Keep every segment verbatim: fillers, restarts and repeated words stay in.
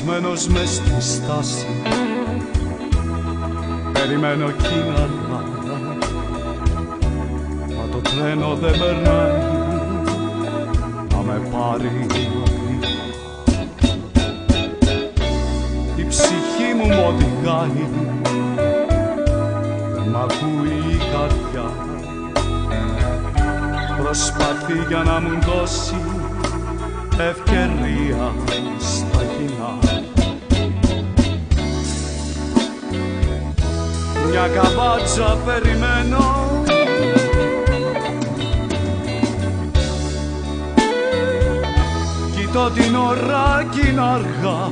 καθισμένος μες στη στάση, περιμένω κίναρα, μα το τρένο δεν περνάει να με πάρει μακριά. Η ψυχή μου μ' οδηγάει, δεν μ' ακούει η καρδιά, προσπαθεί για να μου δώσει ευκαιρία στα κοινά. Μια καβάτσα περιμένω, κοιτώ την ώρα κι είναι αργά,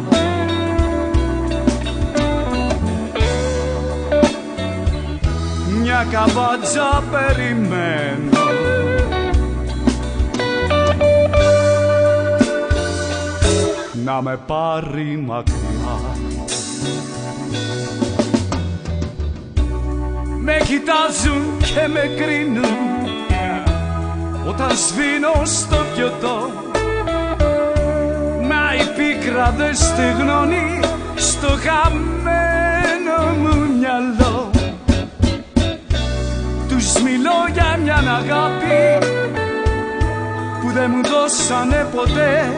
μια καβάτσα περιμένω, να με πάρει μακριά. Με κοιτάζουν και με κρίνουν όταν σβήνω στο πιωτό, μα η πίκρα δεν στεγνώνει στο χαμένο μου μυαλό. Τους μιλώ για μιαν αγάπη που δεν μου δώσανε ποτέ,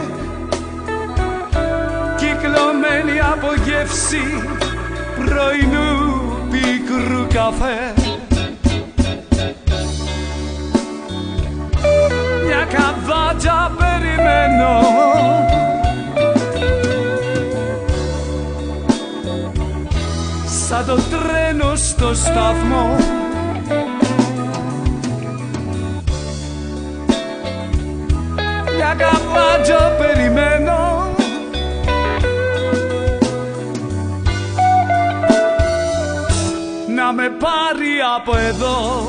κυκλωμένη από γεύση πρωινού πικρού καφέ. Μια καβάτσα περιμένω, σαν το τρένο στο σταθμό, μια καβάτσα περιμένω, να με πάρει από εδώ.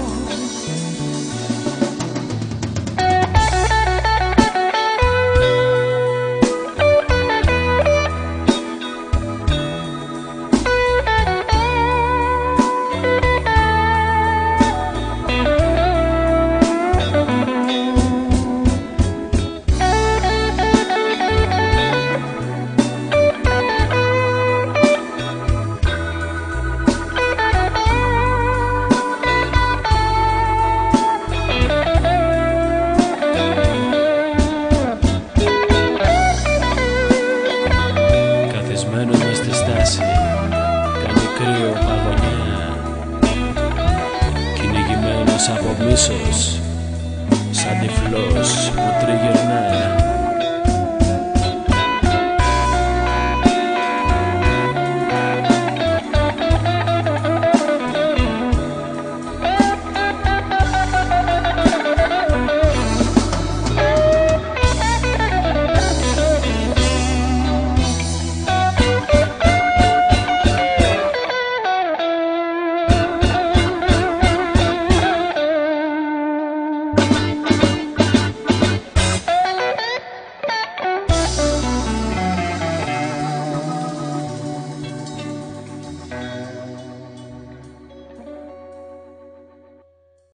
Μες στη στάση, κάνει κρύο παγωνιά, κυνηγημένος από μίσος, σαν τυφλός που τριγυρνά.